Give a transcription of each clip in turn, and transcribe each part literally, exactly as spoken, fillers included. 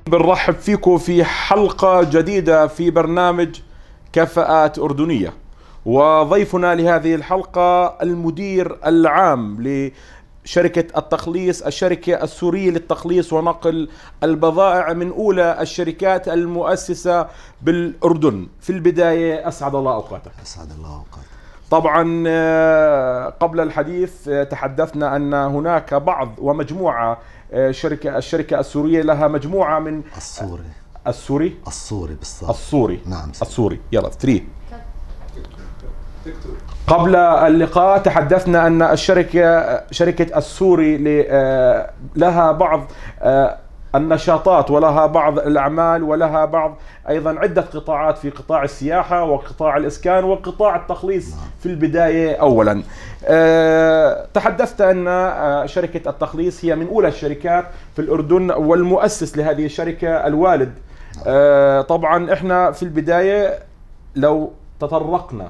بنرحب فيكم في حلقة جديدة في برنامج كفاءات أردنية، وضيفنا لهذه الحلقة المدير العام لشركة التخليص، الشركة السورية للتخليص ونقل البضائع، من أولى الشركات المؤسسة بالأردن. في البداية أسعد الله أوقاتك. أسعد الله أوقاتك. طبعا قبل الحديث تحدثنا أن هناك بعض ومجموعة شركة الشركة السورية لها مجموعة من السوري السوري السوري بالضبط السوري نعم السوري يلا ثلاثة. قبل اللقاء تحدثنا أن الشركة شركة السوري لها بعض النشاطات ولها بعض الأعمال ولها بعض أيضا عدة قطاعات في قطاع السياحة وقطاع الإسكان وقطاع التخليص. نعم. في البداية أولا أه تحدثت أن شركة التخليص هي من أولى الشركات في الأردن، والمؤسس لهذه الشركة الوالد. أه طبعا إحنا في البداية لو تطرقنا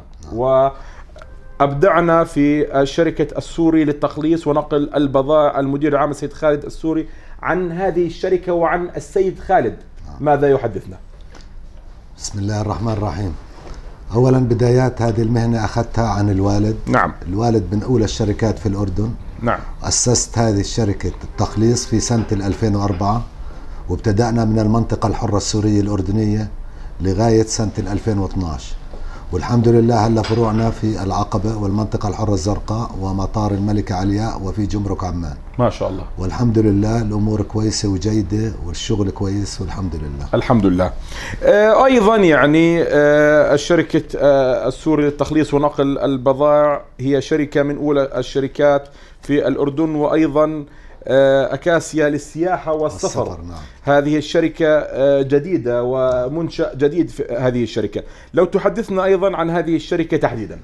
وأبدعنا في شركة السوري للتخليص ونقل البضائع، المدير العام السيد خالد السوري، عن هذه الشركة وعن السيد خالد، ماذا يحدثنا؟ بسم الله الرحمن الرحيم. أولا بدايات هذه المهنة أخذتها عن الوالد. نعم. الوالد من أولى الشركات في الأردن. نعم. أسست هذه الشركة التخليص في سنة ألفين وأربعة، وابتدأنا من المنطقة الحرة السورية الأردنية لغاية سنة ألفين واثنعش، والحمد لله هلا فروعنا في العقبة والمنطقة الحرة الزرقاء ومطار الملكة علياء وفي جمرك عمان. ما شاء الله. والحمد لله الأمور كويسة وجيدة والشغل كويس والحمد لله. الحمد لله. آه أيضا يعني آه الشركة آه السوري للتخليص ونقل البضائع هي شركة من أولى الشركات في الأردن، وأيضا أكاسيا للسياحة والسفر. والسفر. نعم. هذه الشركة جديدة ومنشأ جديد في هذه الشركة، لو تحدثنا أيضا عن هذه الشركة تحديدا.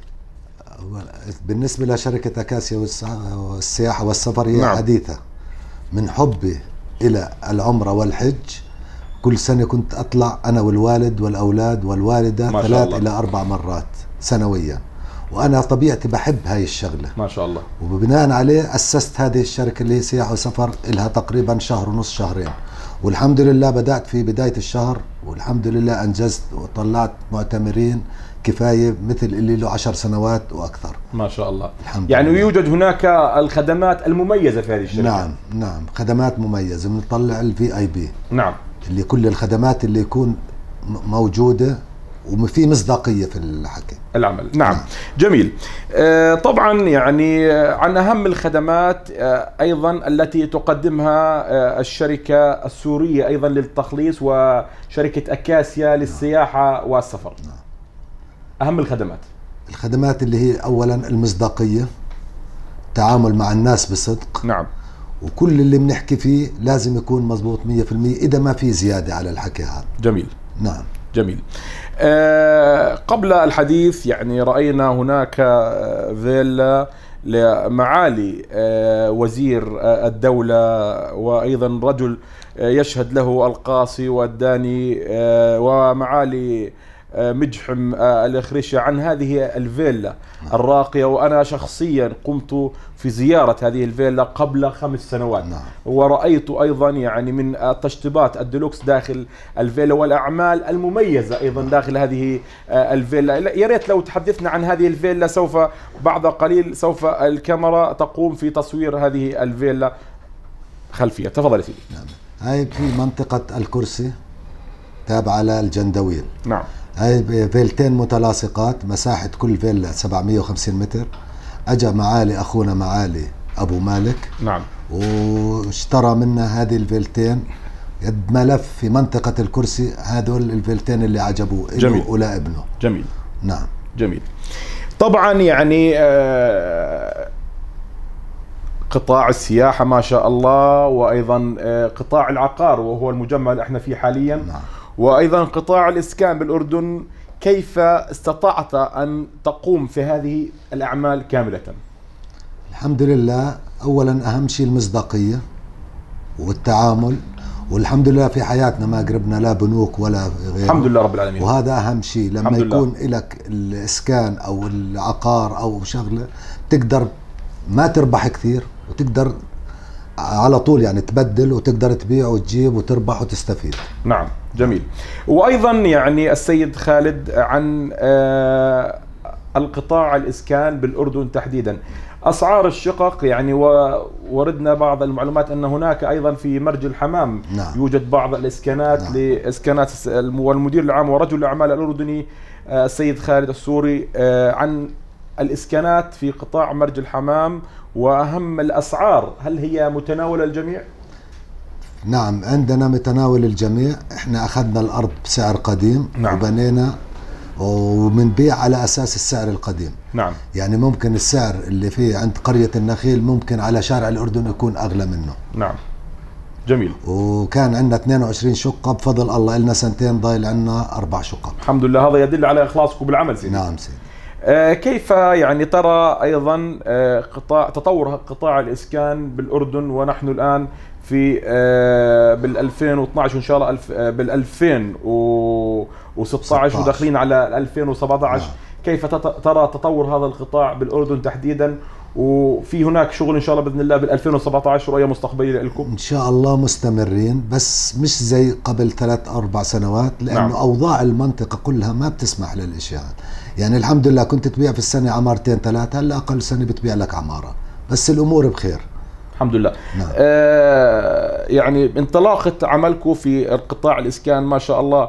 بالنسبة لشركة أكاسيا والسياحة والسفر هي نعم. حديثة من حبي إلى العمرة والحج. كل سنة كنت أطلع أنا والوالد والأولاد والوالدة ثلاث إلى أربع مرات سنويا، وأنا طبيعتي بحب هاي الشغلة. ما شاء الله. وبناء عليه أسست هذه الشركة اللي هي سياحة وسفر، إلها تقريبا شهر ونص شهرين، والحمد لله بدأت في بداية الشهر والحمد لله أنجزت وطلعت معتمرين كفاية مثل اللي له عشر سنوات وأكثر. ما شاء الله. الحمد يعني لله. يوجد هناك الخدمات المميزة في هذه الشركة. نعم نعم خدمات مميزة، بنطلع الفي اي بي. نعم. اللي كل الخدمات اللي يكون موجودة وفي مصداقية في الحكي العمل. نعم, نعم. جميل. آه طبعا يعني عن أهم الخدمات آه أيضا التي تقدمها آه الشركة السورية أيضا للتخليص وشركة أكاسيا للسياحة نعم. والسفر. نعم. أهم الخدمات الخدمات اللي هي أولا المصداقية، التعامل مع الناس بصدق. نعم. وكل اللي بنحكي فيه لازم يكون مضبوط مية في المية إذا ما في زيادة على الحكي هذا. جميل. نعم. جميل. آه قبل الحديث يعني رأينا هناك فيلا لمعالي آه وزير آه الدولة، وأيضا رجل آه يشهد له القاصي والداني آه ومعالي آه مجحم آه الأخرشة عن هذه الفيلا نعم. الراقية. وأنا شخصيا قمت في زيارة هذه الفيلا قبل خمس سنوات. نعم. ورأيت أيضا يعني من التشطيبات الدلوكس داخل الفيلا والأعمال المميزة أيضا داخل هذه الفيلا. يا ريت لو تحدثنا عن هذه الفيلا، سوف بعد قليل سوف الكاميرا تقوم في تصوير هذه الفيلا خلفية. تفضل يا سيدي. نعم. هاي في منطقة الكرسي تابعة للجندويل. نعم. هاي فيلتين متلاصقات، مساحة كل فيلا سبعمية وخمسين متر. اجى معالي اخونا معالي ابو مالك. نعم. واشترى منا هذه الفيلتين يد ملف في منطقة الكرسي، هذول الفيلتين اللي عجبوه له ولا ابنه. جميل. نعم. جميل. طبعا يعني آه قطاع السياحة ما شاء الله، وايضا آه قطاع العقار وهو المجمع اللي احنا فيه حاليا. نعم. وايضا قطاع الاسكان بالاردن، كيف استطعت أن تقوم في هذه الأعمال كاملة؟ الحمد لله. أولا أهم شيء المصداقية والتعامل، والحمد لله في حياتنا ما قربنا لا بنوك ولا غيره. الحمد لله رب العالمين. وهذا أهم شيء، لما يكون لك الإسكان أو العقار أو شغلة تقدر ما تربح كثير وتقدر على طول يعني تبدل وتقدر تبيع وتجيب وتربح وتستفيد. نعم جميل. وأيضا يعني السيد خالد عن آه القطاع الإسكان بالأردن تحديدا، أسعار الشقق يعني وردنا بعض المعلومات أن هناك أيضا في مرج الحمام نعم. يوجد بعض الإسكانات نعم. لإسكانات، والمدير العام ورجل الأعمال الأردني السيد خالد السوري عن الإسكانات في قطاع مرج الحمام وأهم الأسعار، هل هي متناولة الجميع؟ نعم عندنا متناول الجميع، احنا أخذنا الأرض بسعر قديم نعم. وبنينا وبنبيع على أساس السعر القديم. نعم. يعني ممكن السعر اللي فيه عند قرية النخيل ممكن على شارع الأردن يكون أغلى منه. نعم. جميل. وكان عندنا اثنين وعشرين شقة بفضل الله، لنا سنتين ضايل عندنا أربع شقق. الحمد لله، هذا يدل على إخلاصكم بالعمل سيدي. نعم سيدي. آه كيف يعني ترى أيضا آه قطاع تطور قطاع الإسكان بالأردن ونحن الآن في آه بال ألفين واثناشر وإن شاء الله ألف آه بال ألفين وستة عشر وداخلين على ألفين وسبعة عشر. نعم. كيف ترى تطور هذا القطاع بالأردن تحديدا، وفي هناك شغل إن شاء الله بإذن الله بال ألفين وسبعة عشر رؤية مستقبلية لكم؟ إن شاء الله مستمرين، بس مش زي قبل ثلاث أربع سنوات، لأنه نعم. أوضاع المنطقة كلها ما بتسمح للإشياء. يعني الحمد لله كنت تبيع في السنة عمارتين ثلاثة، هلا أقل سنة بتبيع لك عمارة، بس الأمور بخير الحمد لله. نعم. آه يعني انطلاقة عملكم في القطاع الإسكان ما شاء الله،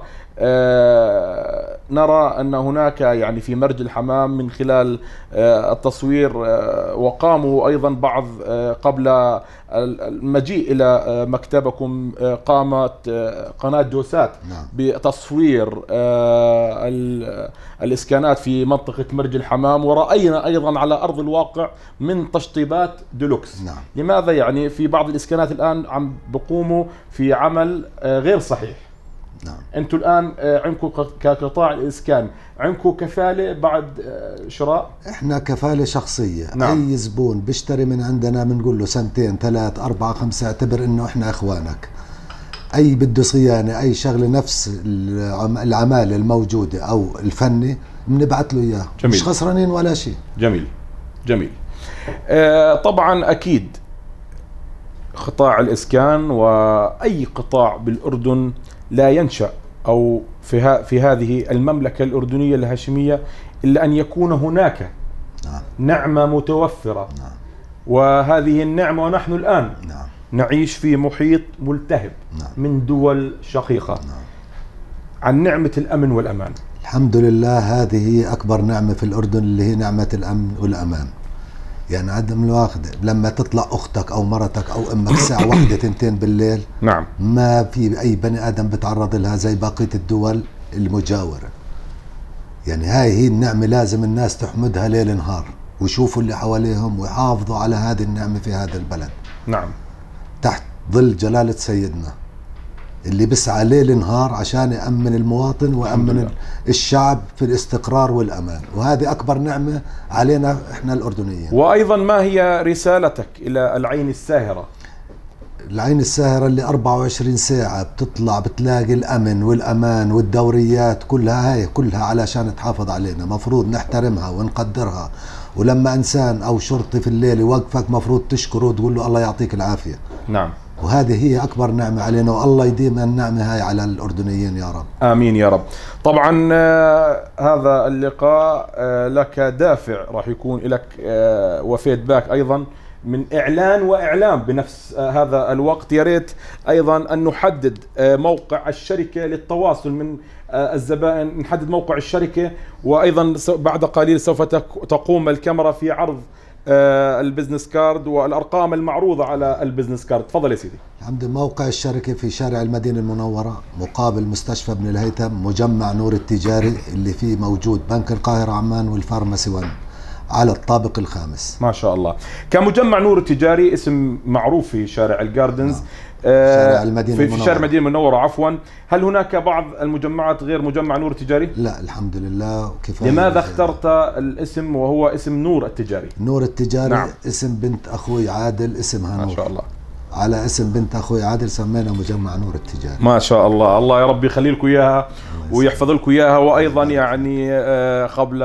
آه نرى أن هناك يعني في مرج الحمام من خلال آه التصوير، آه وقاموا أيضا بعض آه قبل المجيء إلى آه مكتبكم آه قامت آه قناة دوسات نعم. بتصوير آه الإسكانات في منطقة مرج الحمام، ورأينا أيضا على أرض الواقع من تشطيبات ديلوكس. نعم. لماذا يعني في بعض الإسكانات الآن عم بقوموا في عمل آه غير صحيح؟ نعم. انتم الان عندكم كقطاع الاسكان عندكم كفاله بعد شراء؟ احنا كفاله شخصيه. نعم. اي زبون بيشتري من عندنا بنقول له سنتين ثلاث أربعة خمسة اعتبر انه احنا اخوانك. اي بده صيانه اي شغله نفس العماله الموجوده او الفني بنبعث له اياه. جميل. مش خسرانين ولا شيء. جميل جميل. آه طبعا اكيد قطاع الاسكان واي قطاع بالاردن لا ينشأ أو في, في هذه المملكة الأردنية الهاشمية إلا أن يكون هناك نعم. نعمة متوفرة. نعم. وهذه النعمة ونحن الآن نعم. نعيش في محيط ملتهب نعم. من دول شقيقة. نعم. عن نعمة الأمن والأمان. الحمد لله، هذه هي أكبر نعمة في الأردن اللي هي نعمة الأمن والأمان. يعني عدم الواخدة لما تطلع أختك أو مرتك أو أمك الساعة واحدة تنتين بالليل نعم. ما في أي بني آدم بتعرض لها زي بقية الدول المجاورة. يعني هاي هي النعمة لازم الناس تحمدها ليل نهار ويشوفوا اللي حواليهم ويحافظوا على هذه النعمة في هذا البلد. نعم. تحت ظل جلالة سيدنا اللي بسعى ليل نهار عشان يأمن المواطن ويأمن الشعب في الاستقرار والأمان، وهذه أكبر نعمة علينا إحنا الأردنيين. وأيضا ما هي رسالتك إلى العين الساهرة؟ العين الساهرة اللي أربعة وعشرين ساعة بتطلع بتلاقي الأمن والأمان والدوريات كلها، هاي كلها علشان تحافظ علينا، مفروض نحترمها ونقدرها. ولما إنسان أو شرطي في الليل يوقفك مفروض تشكره وتقول له الله يعطيك العافية. نعم. وهذه هي أكبر نعمة علينا، والله يديم النعمة هاي على الأردنيين يا رب. آمين يا رب. طبعا آه هذا اللقاء آه لك دافع راح يكون لك آه وفيدباك أيضا من إعلان وإعلام بنفس آه هذا الوقت. يا ريت أيضا أن نحدد آه موقع الشركة للتواصل من آه الزبائن، نحدد موقع الشركة، وأيضا بعد قليل سوف تقوم الكاميرا في عرض آه البزنس كارد والأرقام المعروضة على البزنس كارد. تفضل يا سيدي. الحمد لله. موقع الشركة في شارع المدينة المنورة مقابل مستشفى ابن الهيثم، مجمع نور التجاري اللي فيه موجود بنك القاهرة عمان والفارماسي ون على الطابق الخامس. ما شاء الله. كمجمع نور التجاري اسم معروف في شارع الجاردنز. نعم. شارع المدينة في, في شارع المدينة المنورة عفوا. هل هناك بعض المجمعات غير مجمع نور التجاري؟ لا الحمد لله كفاية. لماذا اخترت الاسم وهو اسم نور التجاري؟ نور التجاري. نعم. اسم بنت أخوي عادل اسمها نور. ما شاء الله. على اسم بنت أخوي عادل سمينا مجمع نور التجاري. ما شاء الله. الله يا رب يخلي لكم إياها ويحفظ لكم إياها. وأيضا يعني قبل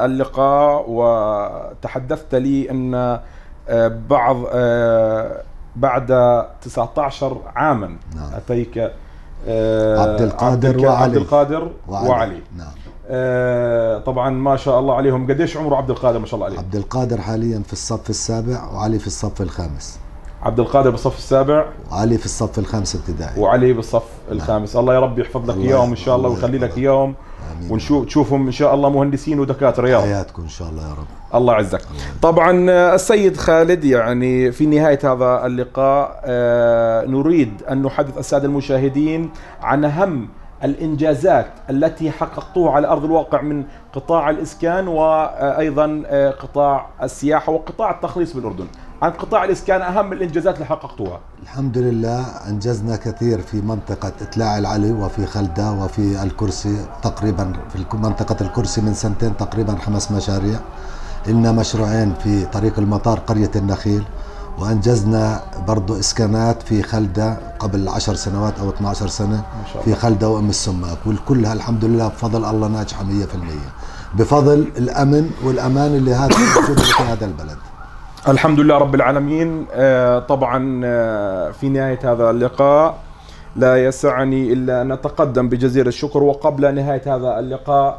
اللقاء وتحدثت لي أن بعض بعد تسعة عشر عاما. نعم. أتيك آه عبد القادر عبد وعلي عبد القادر وعلي, وعلي. نعم. آه طبعا ما شاء الله عليهم. قديش عمره عبد القادر ما شاء الله عليه؟ عبد القادر حاليا في الصف السابع وعلي في الصف الخامس. عبد القادر بالصف السابع وعلي في الصف الخامس ابتدائي. وعلي بالصف الخامس. الله يا رب يحفظ لك اياهم ان شاء الله ويخلي لك اياهم، ونشوف تشوفهم ان شاء الله مهندسين ودكاتره يا رب. حياتكم ان شاء الله يا رب. الله يعزك. طبعا السيد خالد، يعني في نهايه هذا اللقاء آه نريد ان نحدث الساده المشاهدين عن اهم الانجازات التي حققتوها على ارض الواقع من قطاع الاسكان وايضا قطاع السياحه وقطاع التخليص بالاردن. عن قطاع الاسكان اهم الانجازات اللي حققتوها. الحمد لله انجزنا كثير في منطقه اتلاع العلي وفي خلده وفي الكرسي، تقريبا في منطقه الكرسي من سنتين تقريبا خمس مشاريع. لنا مشروعين في طريق المطار قريه النخيل، وانجزنا برضو اسكانات في خلده قبل عشر سنوات او اثني عشر سنه في خلده وام السماك، والكلها الحمد لله بفضل الله ناجحه مية بالمية بفضل الامن والامان اللي هذا موجود في هذا البلد. الحمد لله رب العالمين. طبعا في نهاية هذا اللقاء لا يسعني إلا أن أتقدم بجزيل الشكر. وقبل نهاية هذا اللقاء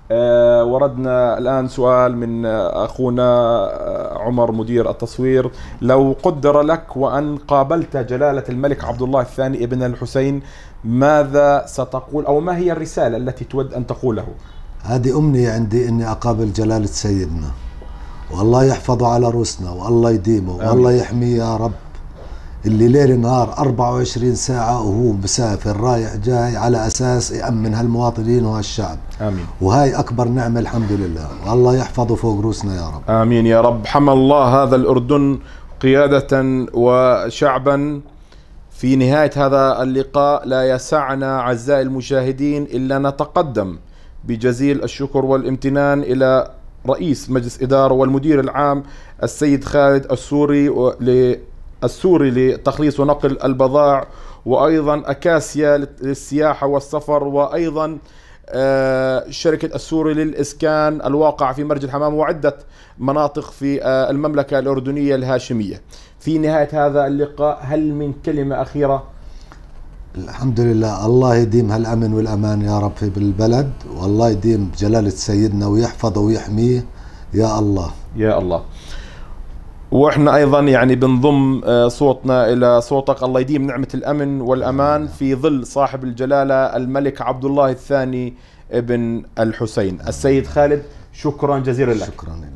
وردنا الآن سؤال من أخونا عمر مدير التصوير: لو قدر لك وأن قابلت جلالة الملك عبد الله الثاني ابن الحسين، ماذا ستقول أو ما هي الرسالة التي تود أن تقوله؟ هذه أمنية عندي إني أقابل جلالة سيدنا، والله يحفظه على رؤوسنا والله يديمه والله يحميه يا رب، اللي ليل نهار أربعة وعشرين ساعة وهو مسافر رايح جاي على أساس يأمن هالمواطنين وهالشعب. آمين. وهاي أكبر نعمة الحمد لله، والله يحفظه فوق رؤوسنا يا رب. آمين يا رب. حمى الله هذا الأردن قيادة وشعبا. في نهاية هذا اللقاء لا يسعنا أعزائي المشاهدين إلا نتقدم بجزيل الشكر والامتنان إلى رئيس مجلس إدارة والمدير العام السيد خالد السوري السوري لتخليص ونقل البضائع، وأيضا أكاسيا للسياحة والسفر، وأيضا شركة السوري للإسكان الواقع في مرج الحمام وعدة مناطق في المملكة الأردنية الهاشمية. في نهاية هذا اللقاء هل من كلمة أخيرة؟ الحمد لله، الله يديم هالأمن والأمان يا رب في بالبلد، والله يديم جلالة سيدنا ويحفظه ويحميه يا الله يا الله. واحنا ايضا يعني بنضم صوتنا الى صوتك. الله يديم نعمة الامن والامان في ظل صاحب الجلالة الملك عبد الله الثاني ابن الحسين. السيد خالد، شكرا جزيلا لك. شكرا.